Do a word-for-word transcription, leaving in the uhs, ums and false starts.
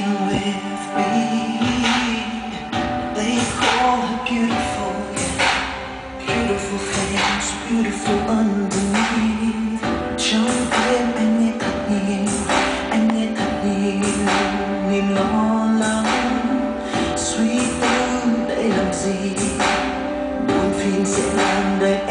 with me. They call her beautiful, yeah. Beautiful face, beautiful underneath. Trong đêm anh nghe thật nhiều, anh nghe thật nhiều niềm lo lắng. Suy tư để làm gì, buồn phiền sẽ làm đầy